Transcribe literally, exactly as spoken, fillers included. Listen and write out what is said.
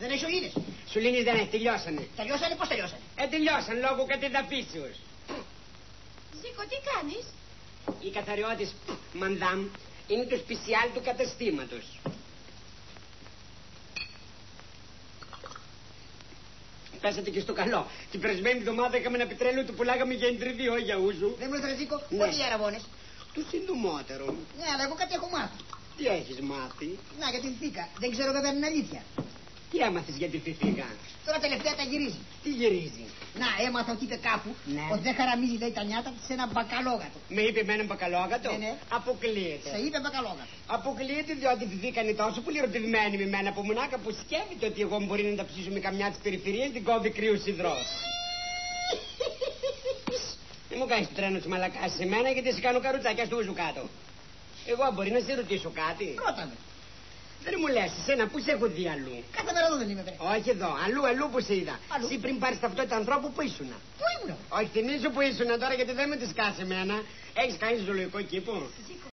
Δεν έχει σωλήνες. Σωλήνες δεν έχει, τελειώσανε. Τελειώσανε, πώς τελειώσανε? Ε, τελειώσαν λόγω κατεδαφίσεως. Ζήκο, τι κάνεις? Η καθαριώτης μαντάμ είναι το σπεσιάλ του καταστήματος. Πέσατε και στο καλό. Την περασμένη εβδομάδα είχαμε ένα πετρέλαιο του πουλάγαμε για εντριβείο για ούζου. Δεν μου λες, Ζήκο, Ναι. πότε οι αραβώνες? Του συντομότερο. Ναι, αλλά εγώ κάτι έχω μάθει. Τι έχεις μάθει? Να, για την Φίκα. Δεν ξέρω βέβαια αν είναι αλήθεια. Τι έμαθες για τη φιφίγα? Τώρα τελευταία τα γυρίζει. Τι γυρίζει? Να, έμαθα ότι είπε κάπου Ναι. ότι δεν χαραμίζει, λέει, τα νιάτα της σε ένα μπακαλόγατο. Με είπε με έναν μπακαλόγατο. Ναι, ναι. Αποκλείεται. Σε είπε μπακαλόγατο. Αποκλείεται διότι τη Φιφίκα είναι τόσο πολύ ερωτευμένη με μένα που μονάκα που σκέφτεται ότι εγώ μπορεί να τα ψήσω με καμιά της περιφερειάς την κόβει κρύος υδρός. Δεν μου κάνεις το τρένο της μαλακάς σε μένα γιατί σε κάνω καρουτσάκια στο ούζου κάτω. Εγώ μπορεί να σε ρωτήσω κάτι? Ρώτα με. Δεν μου λες, εσένα πού σε έχω δει αλλού? Κάθε μέρα εδώ δεν είμαι, βρε. Όχι εδώ, αλλού, αλλού που σε είδα. Αλλού. Εσύ πριν πάρεις ταυτότητα ανθρώπου που ήσουνα. Πού ήμουν? Όχι, θυμίζω που ήσουνα τώρα γιατί δεν με τις κάσει εμένα. Έχεις κάνει ζωολογικό κήπο?